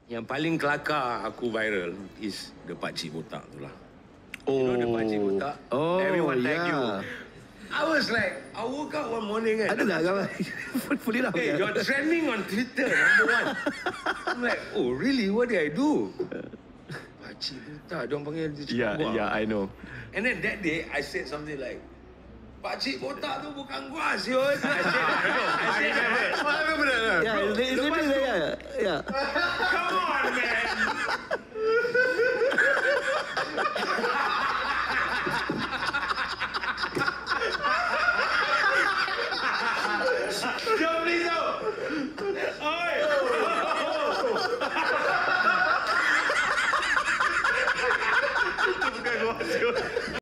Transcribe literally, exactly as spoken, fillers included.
Yang paling kelakar aku viral is the pakcik botak tu lah. Oh. You know the pakcik botak? Oh, Everyone yeah. tag you. I was like, I woke up one morning kan. Ada tak gambar? Put it up. Hey, you're trending on Twitter, number one. I'm like, oh really? What did I do? Pakcik botak, diorang panggil dia cakap Yeah, gua. yeah, I know. And then that day, I said something like, pakcik botak tu bukan gua, siul. I said, I know, I said that. Yeah, it's literally there. Yeah. Come on.